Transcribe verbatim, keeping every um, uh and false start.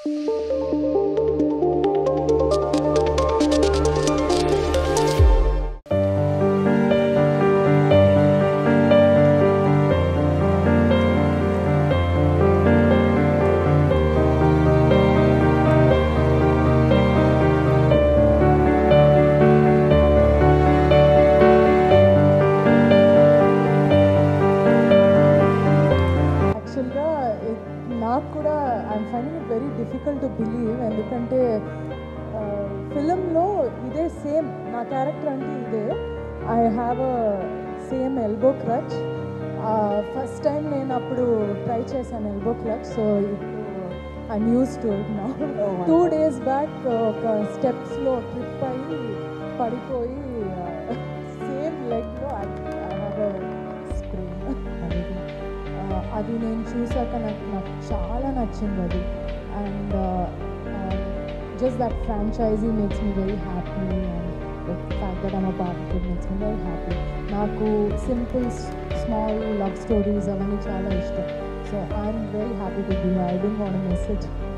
నాకు కూడా I'm finding it very difficult to believe. ఎందుకంటే ఫిలింలో ఇదే సేమ్ నా క్యారెక్టర్ అంటే ఇదే. I have a same elbow clutch. First time నేను అప్పుడు ట్రై చేశాను ఎల్బో క్లచ్. సో ఇప్పుడు I'm use to it now. Two days back ఒక స్టెప్స్లో ట్రిప్ అయ్యి పడిపోయి సేమ్ లెగ్లో ఐ హ్యావ్ అ స్ప్రెయిన్. అది నేను చూసాక నాకు నాకు చాలా నచ్చింది అది. And just that franchise makes me very happy. And the fact that I'm a part of it makes me very happy. నాకు సింపుల్ స్మాల్ లవ్ స్టోరీస్ అవన్నీ చాలా ఇష్టం. So I'm very happy to be. I don't want to miss it.